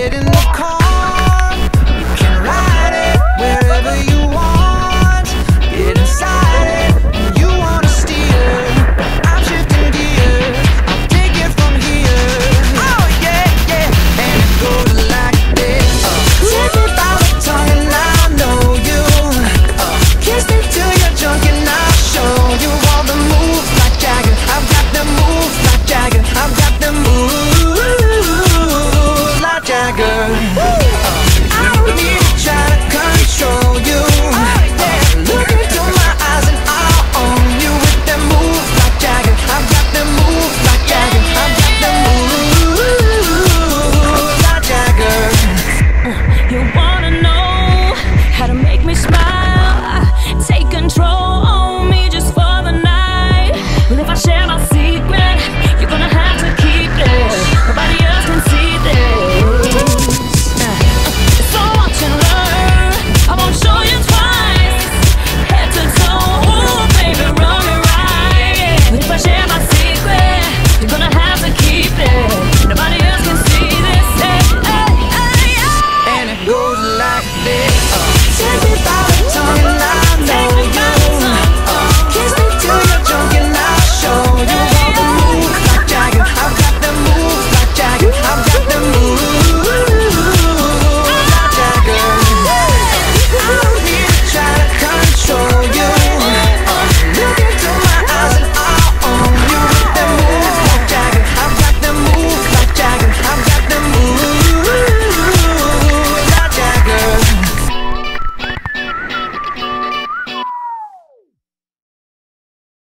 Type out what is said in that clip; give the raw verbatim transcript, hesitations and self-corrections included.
get in the car, you can ride it wherever you want. Get inside it, and you wanna steer. I'm shifting gears, I'll take it from here. Oh yeah, yeah, and it goes like this. uh, Take me by the tongue and I know you. uh, Kiss me till you're drunk and I'll show you all the moves like Jagger. I've got the moves like Jagger. I've got the moves like Jagger.